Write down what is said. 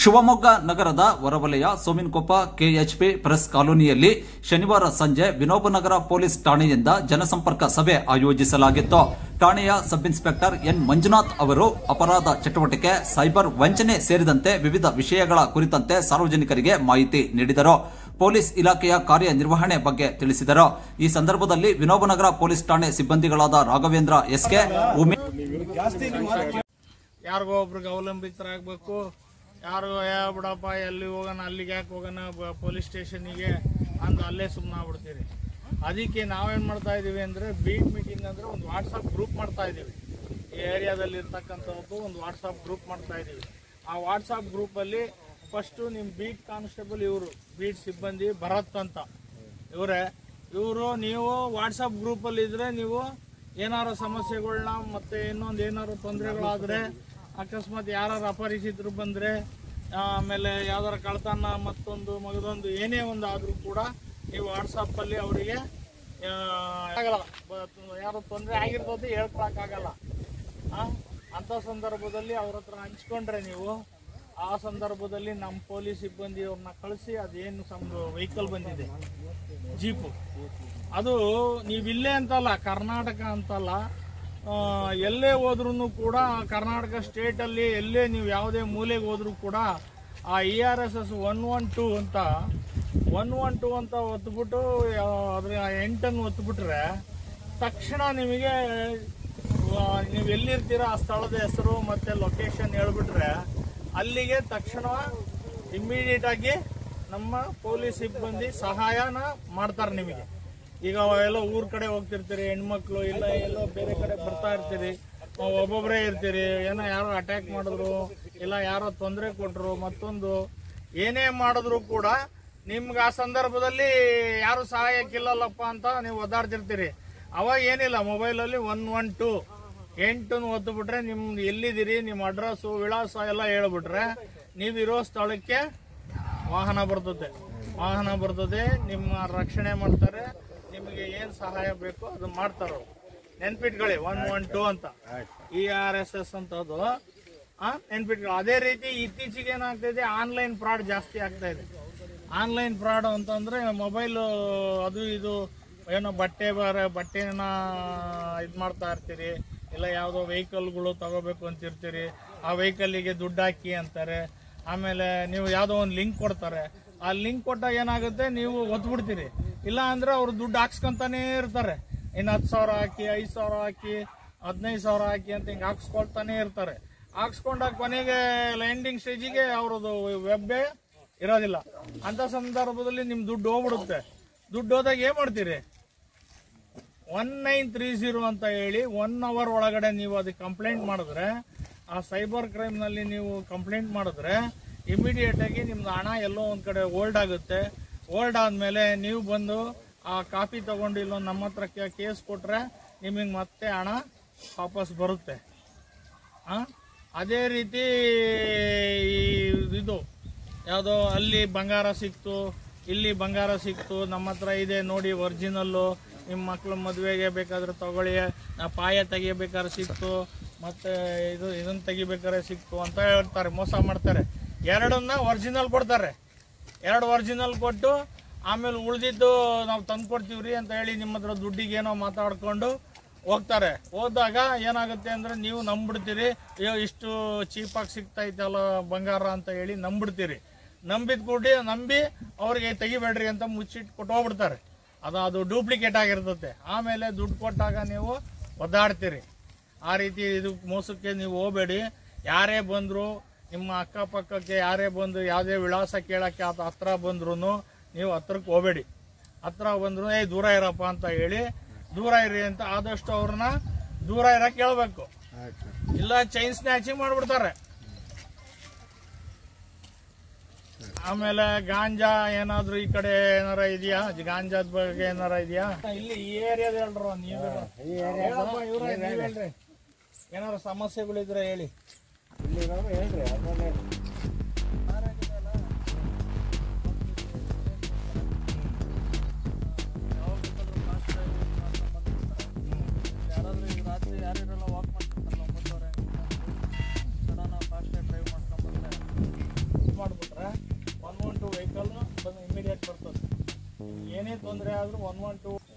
ಶಿವಮೊಗ್ಗ ನಗರದ ಹೊರವಲಯ Sominakoppa KHP press ಕಾಲೋನಿಯಲ್ಲಿ ಶನಿವಾರ ಸಂಜೆ ವಿನೋಬನಗರ ಪೊಲೀಸ್ ಠಾಣೆಯಿಂದ ಜನಸಂಪರ್ಕ ಸಭೆ ಆಯೋಜಿಸಲಾಗಿತ್ತು. ಠಾಣೆಯ ಸಬ್ ಇನ್ಸ್ಪೆಕ್ಟರ್ ಎನ್ ಮಂಜುನಾಥ್ ಅವರು ಅಪರಾಧ ಚಟುವಟಿಕೆ, ಸೈಬರ್ ವಂಚನೆ ಸೇರಿದಂತೆ ವಿವಿಧ ವಿಷಯಗಳ ಕುರಿತಂತೆ ಸಾರ್ವಜನಿಕರಿಗೆ ಮಾಹಿತಿ ನೀಡಿದರು. ಪೊಲೀಸ್ ಇಲಾಖೆಯ ಕಾರ್ಯನಿರ್ವಹಣೆ ಬಗ್ಗೆ ತಿಳಿಸಿದರು. ಈ ಸಂದರ್ಭದಲ್ಲಿ ವಿನೋಬನಗರ ಪೊಲೀಸ್ ಠಾಣೆ ಸಿಬ್ಬಂದಿಗಳಾದ ರಾಘವೇಂದ್ರ ಎಸ್ಕೆ, ಯಾರಿಗೋ ಒಬ್ರಿಗೆ ಅವಲಂಬಿತರಾಗಬೇಕು, ಯಾರಿಗೋ ಬಿಡಪ್ಪ ಎಲ್ಲಿ ಹೋಗೋಣ ಅಲ್ಲಿಗೆ ಯಾಕೆ ಹೋಗೋಣ ಪೊಲೀಸ್ ಸ್ಟೇಷನಿಗೆ ಅಂದು ಅಲ್ಲೇ ಸುಮ್ಮನೆ ಆಗ್ಬಿಡ್ತೀರಿ. ಅದಕ್ಕೆ ನಾವೇನು ಮಾಡ್ತಾ ಇದ್ದೀವಿ ಅಂದರೆ ಬೀಟ್ ಮೀಟಿಂಗ್ ಅಂದರೆ ಒಂದು ವಾಟ್ಸಪ್ ಗ್ರೂಪ್ ಮಾಡ್ತಾ ಇದ್ದೀವಿ. ಈ ಏರಿಯಾದಲ್ಲಿ ಇರ್ತಕ್ಕಂಥದ್ದು ಒಂದು ವಾಟ್ಸಪ್ ಗ್ರೂಪ್ ಮಾಡ್ತಾ ಇದ್ದೀವಿ. ಆ ವಾಟ್ಸಪ್ ಗ್ರೂಪಲ್ಲಿ ಫಸ್ಟು ನಿಮ್ಮ ಬೀಟ್ ಕಾನ್ಸ್ಟೇಬಲ್ ಇವರು ಬೀಟ್ ಸಿಬ್ಬಂದಿ ಭರತ್ ಅಂತ ಇವರು ನೀವು ವಾಟ್ಸಪ್ ಗ್ರೂಪಲ್ಲಿ ಇದ್ದರೆ ನೀವು ಏನಾರು ಸಮಸ್ಯೆಗಳನ್ನ ಮತ್ತು ಇನ್ನೊಂದು ಏನಾರು ತೊಂದರೆಗಳಾದರೆ, ಅಕಸ್ಮಾತ್ ಯಾರು ಅಪರಿಚಿತರು ಬಂದರೆ, ಆಮೇಲೆ ಯಾವ್ದಾರು ಕಳ್ತನ ಮತ್ತೊಂದು ಮಗದೊಂದು ಏನೇ ಒಂದು ಆದರೂ ಕೂಡ ನೀವು ವಾಟ್ಸಪ್ಪಲ್ಲಿ ಅವರಿಗೆ ಆಗಲ್ಲ, ಯಾರು ತೊಂದರೆ ಆಗಿರ್ತದೆ ಹೇಳ್ಕೊಳಕ್ಕಾಗಲ್ಲ. ಅಂಥ ಸಂದರ್ಭದಲ್ಲಿ ಅವ್ರ ಹತ್ರ ಹಂಚ್ಕೊಂಡ್ರೆ ನೀವು ಆ ಸಂದರ್ಭದಲ್ಲಿ ನಮ್ಮ ಪೊಲೀಸ್ ಸಿಬ್ಬಂದಿ ಅವ್ರನ್ನ ಕಳಿಸಿ ಅದೇನು ನಮ್ಮದು ವೆಹಿಕಲ್ ಬಂದಿದೆ ಜೀಪು, ಅದು ನೀವಿಲ್ಲೇ ಅಂತಲ್ಲ, ಕರ್ನಾಟಕ ಅಂತಲ್ಲ, ಎಲ್ಲೇ ಹೋದ್ರೂ ಕೂಡ ಕರ್ನಾಟಕ ಸ್ಟೇಟಲ್ಲಿ ಎಲ್ಲೇ ನೀವು ಯಾವುದೇ ಮೂಲೆಗೆ ಹೋದ್ರೂ ಕೂಡ ಆ ERSS 112 ಅಂತ 112 ಅಂತ ಒತ್ಬಿಟ್ಟು ಅದ್ರ 8 ಒತ್ಬಿಟ್ರೆ ತಕ್ಷಣ ನಿಮಗೆ ನೀವು ಎಲ್ಲಿರ್ತೀರ ಆ ಸ್ಥಳದ ಹೆಸರು ಮತ್ತು ಲೊಕೇಶನ್ ಹೇಳ್ಬಿಟ್ರೆ ಅಲ್ಲಿಗೆ ತಕ್ಷಣ ಇಮ್ಮಿಡಿಯೇಟ್ ಆಗಿ ನಮ್ಮ ಪೊಲೀಸ್ ಸಿಬ್ಬಂದಿ ಸಹಾಯನ ಮಾಡ್ತಾರೆ ನಿಮಗೆ. ಈಗ ಎಲ್ಲೋ ಊರ್ ಕಡೆ ಹೋಗ್ತಿರ್ತೀರಿ, ಹೆಣ್ಮಕ್ಳು ಇಲ್ಲ ಎಲ್ಲೋ ಬೇರೆ ಕಡೆ ಬರ್ತಾ ಇರ್ತೀರಿ, ಒಬ್ಬೊಬ್ಬರೇ ಇರ್ತೀರಿ, ಏನೋ ಯಾರೋ ಅಟ್ಯಾಕ್ ಮಾಡಿದ್ರು ಇಲ್ಲ ಯಾರೋ ತೊಂದರೆ ಕೊಟ್ಟರು ಮತ್ತೊಂದು ಏನೇ ಮಾಡಿದ್ರು ಕೂಡ ನಿಮ್ಗೆ ಆ ಸಂದರ್ಭದಲ್ಲಿ ಯಾರು ಸಹಾಯಕ್ಕಿಲ್ಲಲ್ಲಪ್ಪ ಅಂತ ನೀವು ಒದ್ದಾಡ್ತಿರ್ತೀರಿ. ಅವಾಗ ಏನಿಲ್ಲ, ಮೊಬೈಲಲ್ಲಿ 112 8 ಒತ್ತುಬಿಟ್ರೆ ನಿಮ್ದು ಎಲ್ಲಿದ್ದೀರಿ, ನಿಮ್ಮ ಅಡ್ರೆಸ್ಸು ವಿಳಾಸ ಎಲ್ಲ ಹೇಳ್ಬಿಟ್ರೆ ನೀವಿರೋ ಸ್ಥಳಕ್ಕೆ ವಾಹನ ಬರ್ತದೆ, ನಿಮ್ಮ ರಕ್ಷಣೆ ಮಾಡ್ತಾರೆ, ನಿಮಗೆ ಏನು ಸಹಾಯ ಬೇಕೋ ಅದು ಮಾಡ್ತಾರೋ. ನೆನ್ಪಿಟ್ಕೊಳ್ಳಿ 112 ಅಂತ ERSS ಅಂತದ್ದು ನೆನ್ಪಿಟ್ಕೊಳ್ಳಿ. ಅದೇ ರೀತಿ ಇತ್ತೀಚೆಗೆ ಏನಾಗ್ತಾ ಇದೆ, ಆನ್ಲೈನ್ ಫ್ರಾಡ್ ಜಾಸ್ತಿ ಆಗ್ತಾ ಇದೆ. ಆನ್ಲೈನ್ ಫ್ರಾಡ್ ಅಂತಂದ್ರೆ ಮೊಬೈಲು ಅದು ಇದು ಏನೋ ಬಟ್ಟೆನ ಇದು ಮಾಡ್ತಾ ಇರ್ತೀರಿ, ಇಲ್ಲ ಯಾವುದೋ ವೆಹಿಕಲ್ಗಳು ತಗೋಬೇಕು ಅಂತಿರ್ತೀರಿ, ಆ ವೆಹಿಕಲ್ಲಿಗೆ ದುಡ್ಡು ಹಾಕಿ ಅಂತಾರೆ. ಆಮೇಲೆ ನೀವು ಯಾವುದೋ ಒಂದು ಲಿಂಕ್ ಕೊಡ್ತಾರೆ, ಆ ಲಿಂಕ್ ಕೊಟ್ಟಾಗ ಏನಾಗುತ್ತೆ, ನೀವು ಒತ್ಬಿಡ್ತೀರಿ. ಇಲ್ಲ ಅಂದ್ರೆ ಅವ್ರು ದುಡ್ಡು ಹಾಕ್ಸ್ಕೊಂತಾನೇ ಇರ್ತಾರೆ. ಇನ್ನು 10,000 ಹಾಕಿ, 5,000 ಹಾಕಿ, 15,000 ಹಾಕಿ ಅಂತ ಹಿಂಗೆ ಹಾಕ್ಸ್ಕೊಳ್ತಾನೆ ಇರ್ತಾರೆ. ಹಾಕ್ಸ್ಕೊಂಡಾಗ ಕೊನೆಗೆ ಲ್ಯಾಂಡಿಂಗ್ ಸ್ಟೇಜಿಗೆ ಅವ್ರದ್ದು ವೆಬ್ಬೇ ಇರೋದಿಲ್ಲ. ಅಂತ ಸಂದರ್ಭದಲ್ಲಿ ನಿಮ್ ದುಡ್ಡು ಹೋಗ್ಬಿಡುತ್ತೆ. ದುಡ್ಡು ಹೋದಾಗ ಏನ್ ಮಾಡ್ತೀರಿ, 1930 ಅಂತ ಹೇಳಿ 1 hour ಒಳಗಡೆ ನೀವು ಅದಕ್ಕೆ ಕಂಪ್ಲೇಂಟ್ ಮಾಡಿದ್ರೆ, ಆ ಸೈಬರ್ ಕ್ರೈಮ್ ನಲ್ಲಿ ನೀವು ಕಂಪ್ಲೇಂಟ್ ಮಾಡಿದ್ರೆ ಇಮಿಡಿಯೇಟ್ ಆಗಿ ನಿಮ್ದು ಹಣ ಎಲ್ಲೋ ಒಂದ್ ಕಡೆ ಹೋಲ್ಡ್ ಆಗುತ್ತೆ. ಹೋಲ್ಡ್ ಆದ್ಮೇಲೆ ನೀವು ಬಂದು ಆ ಕಾಪಿ ತಗೊಂಡು ಇಲ್ಲೊಂದು ನಮ್ಮ ಹತ್ರ ಕೇಸ್ ಕೊಟ್ರೆ ನಿಮಗೆ ಮತ್ತೆ ಹಣ ವಾಪಸ್ ಬರುತ್ತೆ. ಅದೇ ರೀತಿ ಇದು ಯಾವುದೋ ಅಲ್ಲಿ ಬಂಗಾರ ಸಿಕ್ತು, ಇಲ್ಲಿ ಬಂಗಾರ ಸಿಕ್ತು, ನಮ್ಮ ಹತ್ರ ಇದೆ ನೋಡಿ ಒರಿಜಿನಲ್ಲು, ನಿಮ್ಮ ಮಕ್ಳ ಮದುವೆಗೆ ಬೇಕಾದ್ರೆ ತಗೊಳ್ಳಿ, ಪಾಯ ತೆಗಿಬೇಕಾದ್ರೆ ಸಿಕ್ತು, ಮತ್ತೆ ಇದನ್ನ ತೆಗಿಬೇಕಾದ್ರೆ ಸಿಕ್ತು ಅಂತ ಹೇಳ್ತಾರೆ, ಮೋಸ ಮಾಡ್ತಾರೆ. 2 ಒರಿಜಿನಲ್ ಕೊಡ್ತಾರೆ. 2 ಒರಿಜಿನಲ್ ಕೊಟ್ಟು ಆಮೇಲೆ ಉಳಿದಿದ್ದು ನಾವು ತಂದು ಕೊಡ್ತೀವ್ರಿ ಅಂತ ಹೇಳಿ ನಿಮ್ಮ ಹತ್ರ ದುಡ್ಡಿಗೇನೋ ಮಾತಾಡ್ಕೊಂಡು ಹೋಗ್ತಾರೆ. ಹೋದಾಗ ಏನಾಗುತ್ತೆ ಅಂದ್ರೆ ನೀವು ನಂಬಿಡ್ತೀರಿ, ಅಯ್ಯೋ ಇಷ್ಟು ಚೀಪಾಗಿ ಸಿಗ್ತಾ ಇತ್ತಲ್ಲ ಬಂಗಾರ ಅಂತ ಹೇಳಿ ನಂಬಿಡ್ತೀರಿ. ನಂಬಿ ಅವ್ರಿಗೆ ತೆಗಿಬೇಡ್ರಿ ಅಂತ ಮುಚ್ಚಿಟ್ಟು ಕೊಟ್ಟು ಹೋಗ್ಬಿಡ್ತಾರೆ. ಅದು ಡೂಪ್ಲಿಕೇಟ್ ಆಗಿರ್ತದೆ. ಆಮೇಲೆ ದುಡ್ಡು ಕೊಟ್ಟಾಗ ನೀವು ಒದ್ದಾಡ್ತೀರಿ. ಆ ರೀತಿ ಇದು ಮೋಸಕ್ಕೆ ನೀವು ಹೋಗಬೇಡಿ. ಯಾರೇ ಬಂದ್ರು, ನಿಮ್ಮ ಅಕ್ಕಪಕ್ಕಕ್ಕೆ ಯಾರೇ ಬಂದು ಯಾವುದೇ ವಿಳಾಸ ಕೇಳಕ್ಕೆ ಹತ್ರ ಬಂದ್ರು ನೀವು ಹತ್ರಕ್ಕೆ ಹೋಗಬೇಡಿ. ಹತ್ರ ಬಂದ್ರು ದೂರ ಇರಪ್ಪ ಅಂತ ಹೇಳಿ ದೂರ ಇರಿ ಅಂತ ಆದಷ್ಟು ಅವ್ರನ್ನ ದೂರ ಇರಕ್ಕೆ ಹೇಳ್ಬೇಕು. ಇಲ್ಲ ಚೈನ್ ಸ್ನ್ಯಾಚಿಂಗ್ ಮಾಡ್ಬಿಡ್ತಾರೆ. ಆಮೇಲೆ ಗಾಂಜಾ ಏನಾದ್ರು ಈ ಕಡೆ ಏನಾರ ಇದೆಯಾ, ಗಾಂಜಾದ ಬಗ್ಗೆ ಏನಾರ ಇದೆಯಾ ಇಲ್ಲಿ ಈ ಏರಿಯಾದ ಹೇಳ್ರು, ಹೇಳ್ರಿ ಏನಾರ ಸಮಸ್ಯೆಗಳಿದ್ರೆ ಹೇಳಿ. ಹೇಳ್ರಿ ರಾತ್ರಿ ಯಾರಿರಲ್ಲ, ವಾಕ್ ಮಾಡ್ತಿರ್ತಾರಲ್ಲ 9 ಗಂಟೆ, ಫಾಸ್ಟ್ ಡ್ರೈವ್ ಮಾಡ್ಕೊಂಡ್ಬಂದ್ರೆ ಬರ್ತದೆ. ಏನೇ ತೊಂದರೆ ಆದರೂ 112